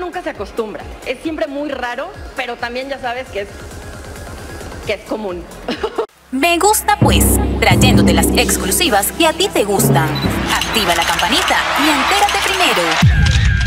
nunca se acostumbra. Es siempre muy raro, pero también ya sabes que es común. Me gusta pues, trayéndote las exclusivas que a ti te gustan. Activa la campanita y entérate primero.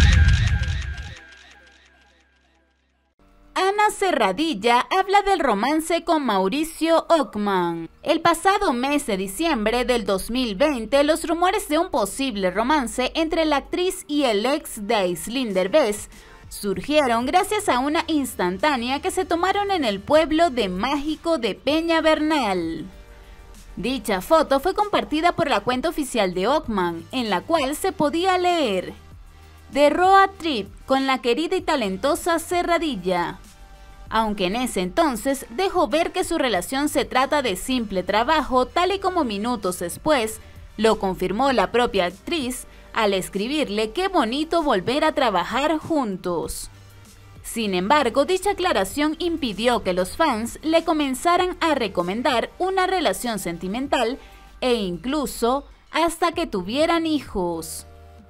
Ana Serradilla habla del romance con Mauricio Ockman. El pasado mes de diciembre del 2020, los rumores de un posible romance entre la actriz y el ex de Aislinn Derbez surgieron gracias a una instantánea que se tomaron en el pueblo de Mágico de Peñaveral. Dicha foto fue compartida por la cuenta oficial de Ockman, en la cual se podía leer: The Road Trip con la querida y talentosa Serradilla. Aunque en ese entonces dejó ver que su relación se trata de simple trabajo, tal y como minutos después lo confirmó la propia actriz al escribirle qué bonito volver a trabajar juntos. Sin embargo, dicha aclaración impidió que los fans le comenzaran a recomendar una relación sentimental e incluso hasta que tuvieran hijos.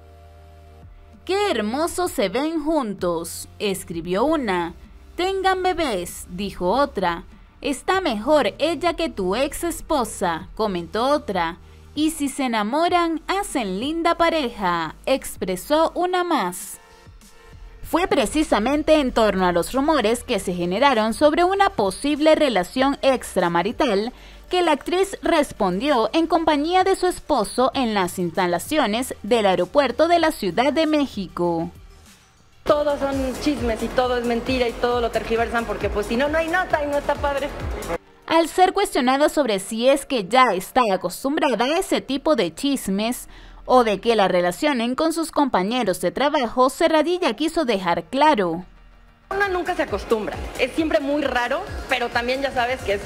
¡Qué hermosos se ven juntos!, escribió una. Tengan bebés, dijo otra. Está mejor ella que tu ex esposa, comentó otra. Y si se enamoran, hacen linda pareja, expresó una más. Fue precisamente en torno a los rumores que se generaron sobre una posible relación extramarital que la actriz respondió en compañía de su esposo en las instalaciones del aeropuerto de la Ciudad de México. Todos son chismes y todo es mentira y todo lo tergiversan porque pues si no, no hay nota y no está padre. Al ser cuestionada sobre si es que ya está acostumbrada a ese tipo de chismes o de que la relacionen con sus compañeros de trabajo, Serradilla quiso dejar claro: Una nunca se acostumbra, es siempre muy raro, pero también ya sabes que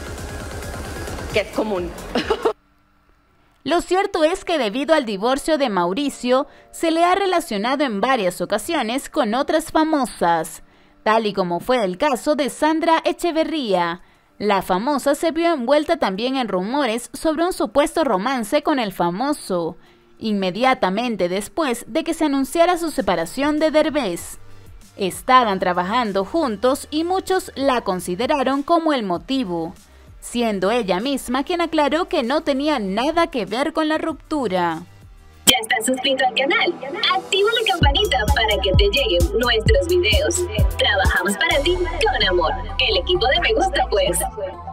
es común. Lo cierto es que debido al divorcio de Mauricio, se le ha relacionado en varias ocasiones con otras famosas, tal y como fue el caso de Sandra Echeverría. La famosa se vio envuelta también en rumores sobre un supuesto romance con el famoso, inmediatamente después de que se anunciara su separación de Derbez. Estaban trabajando juntos y muchos la consideraron como el motivo, siendo ella misma quien aclaró que no tenía nada que ver con la ruptura. ¿Ya estás suscrito al canal? Activa la campanita para que te lleguen nuestros videos. Trabajamos para ti con amor. El equipo de Me Gusta Pues.